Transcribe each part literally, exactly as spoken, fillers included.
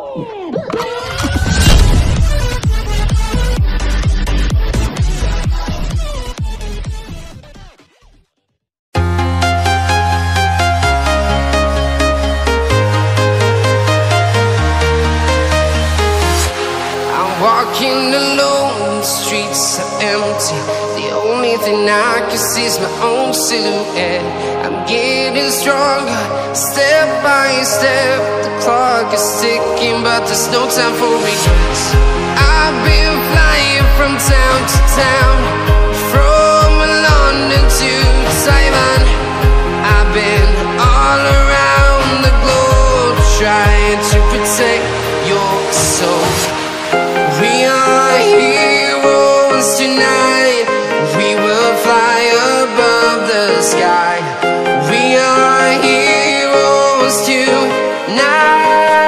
Walking alone, the streets are empty. The only thing I can see is my own silhouette. I'm getting stronger, step by step. The clock is ticking, but there's no time for regrets. I've been flying from town to town, from London to Taiwan. I've been all around the globe, trying to protect your soul. We are heroes tonight. We will fly above the sky. We are heroes tonight.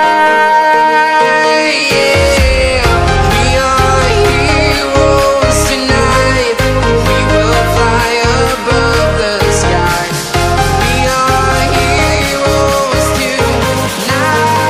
Yeah. We are heroes tonight. We will fly above the sky. We are heroes tonight.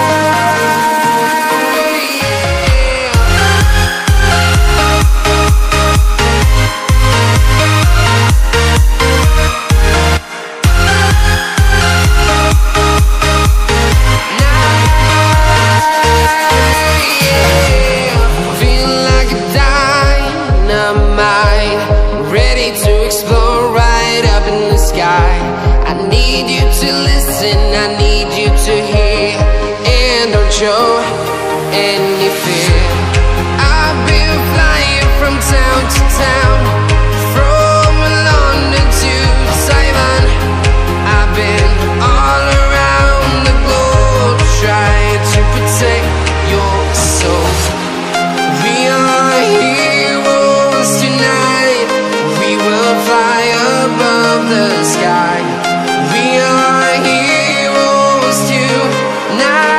Show any fear. I've been flying from town to town, from London to Taiwan. I've been all around the globe, trying to protect your soul. We are heroes tonight. We will fly above the sky. We are heroes tonight.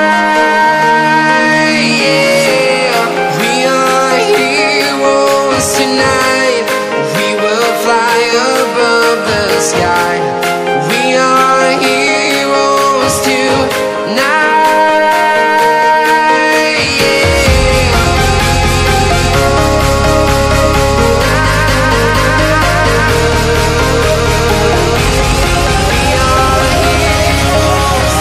Sky. We are heroes tonight. Yeah. We are heroes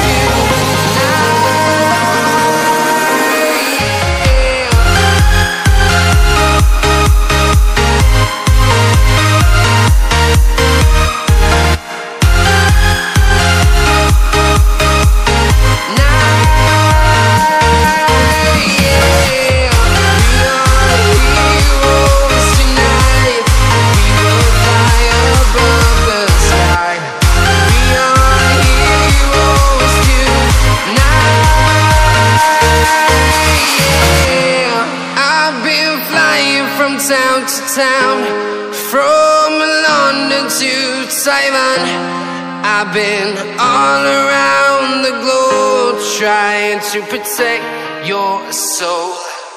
town to town, from London to Taiwan. I've been all around the globe, trying to protect your soul.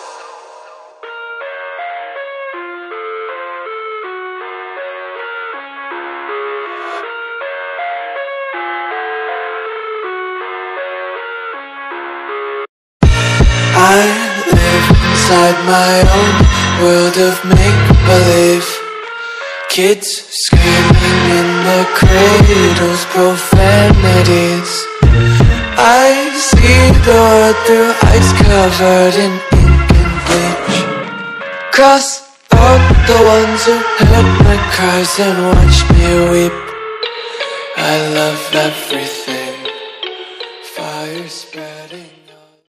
I live inside my own world of make-believe. Kids screaming in the cradles, profanities. I see the world through eyes covered in ink and bleach. Cross out the ones who heard my cries and watched me weep. I love everything, fire spreading.